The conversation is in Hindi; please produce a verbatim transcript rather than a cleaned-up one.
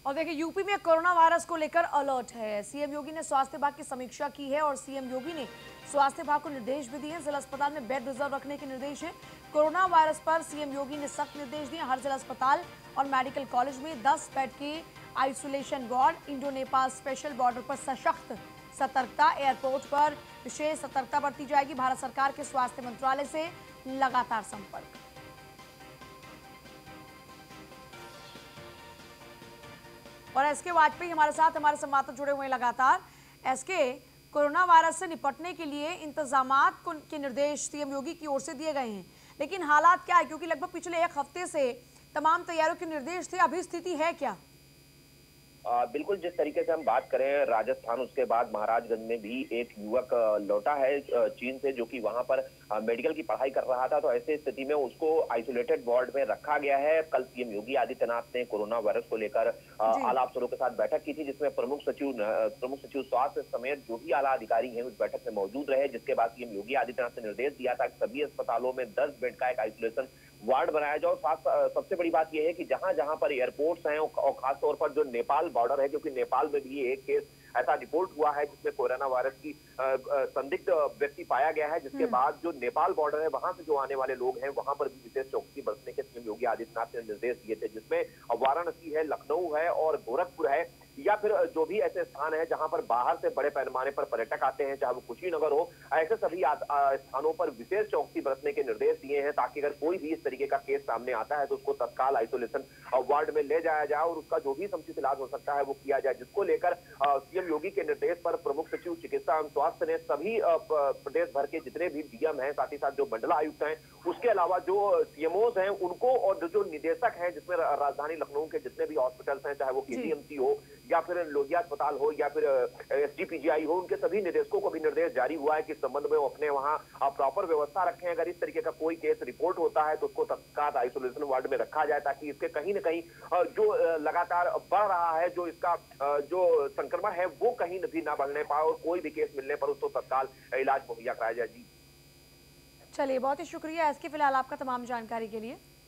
और देखिए यूपी में कोरोना वायरस को लेकर अलर्ट है। सीएम योगी ने स्वास्थ्य विभाग की समीक्षा की है और सीएम योगी ने स्वास्थ्य विभाग को निर्देश भी दिए। जिला अस्पताल में बेड रिजर्व रखने के निर्देश है। कोरोना वायरस पर सीएम योगी ने सख्त निर्देश दिए। हर जिला अस्पताल और मेडिकल कॉलेज में दस बेड के isolation ward. Indo Nepal special border पर सशक्त सतर्कता। एयरपोर्ट पर विशेष सतर्कता बरती जाएगी। भारत सरकार के स्वास्थ्य मंत्रालय से लगातार संपर्क। और एसके वाजपेयी हमारे साथ हमारे संवाददाता जुड़े हुए हैं लगातार। एसके, कोरोना वायरस से निपटने के लिए इंतजामात के निर्देश सीएम योगी की ओर से दिए गए हैं, लेकिन हालात क्या है? क्योंकि लगभग पिछले एक हफ्ते से तमाम तैयारियों के निर्देश थे, अभी स्थिति है क्या? आ, बिल्कुल, जिस तरीके से हम बात करें राजस्थान, उसके बाद महाराजगंज में भी एक युवक लौटा है चीन से, जो कि वहां पर मेडिकल की पढ़ाई कर रहा था। तो ऐसे स्थिति में उसको आइसोलेटेड वार्ड में रखा गया है। कल सीएम योगी आदित्यनाथ ने कोरोना वायरस को लेकर आला अफसरों के साथ बैठक की थी, जिसमें प्रमुख सचिव प्रमुख सचिव स्वास्थ्य समेत जो भी आला अधिकारी हैं उस बैठक में मौजूद रहे। जिसके बाद सीएम योगी आदित्यनाथ ने निर्देश दिया था कि सभी अस्पतालों में दस बेड का एक आइसोलेशन वार्ड बनाया जाओ। साथ सबसे बड़ी बात यह है कि जहां जहां पर एयरपोर्ट्स हैं और खासतौर पर जो नेपाल बॉर्डर है, क्योंकि नेपाल में भी एक केस ऐसा रिपोर्ट हुआ है जिसमें कोरोना वायरस की संदिग्ध व्यक्ति पाया गया है, जिसके बाद जो नेपाल बॉर्डर है वहां से जो आने वाले लोग हैं वहां पर भी विशेष चौकसी बरतने के सीएम योगी आदित्यनाथ ने निर्देश दिए थे, जिसमें वाराणसी है, लखनऊ है और गोरखपुर है, या फिर जो भी ऐसे स्थान है जहां पर बाहर से बड़े पैमाने पर पर्यटक आते हैं, चाहे वो कुशीनगर हो, ऐसे सभी स्थानों पर विशेष चौकसी बरतने के निर्देश दिए हैं, ताकि अगर कोई भी इस तरीके का केस सामने आता है तो उसको तत्काल आइसोलेशन वार्ड में ले जाया जाए और उसका जो भी समुचित इलाज हो सकता है वो किया जाए। जिसको लेकर सीएम योगी के निर्देश पर प्रमुख सचिव चिकित्सा एवं स्वास्थ्य ने सभी प्रदेश भर के जितने भी डीएम हैं, साथ ही साथ जो मंडल आयुक्त हैं, उसके अलावा जो सीएमओज हैं उनको, और जो निदेशक हैं जिसमें राजधानी लखनऊ के जितने भी हॉस्पिटल्स हैं, चाहे वो केजीएमसी हो या फिर लोहिया अस्पताल हो या फिर एसजीपीजीआई हो, उनके सभी निदेशकों को भी निर्देश जारी हुआ है कि इस संबंध में वो अपने वहां प्रॉपर व्यवस्था रखें। अगर इस तरीके का कोई केस रिपोर्ट होता है तो उसको तत्काल आइसोलेशन वार्ड में रखा जाए, ताकि इसके कहीं न कहीं जो लगातार बढ़ रहा है, जो इसका जो संक्रमण है वो कहीं भी ना बढ़ने पाए और कोई भी केस मिलने पर उसको तत्काल इलाज मुहैया कराया जाए। जी चलिए, बहुत ही शुक्रिया इसके फिलहाल आपका तमाम जानकारी के लिए।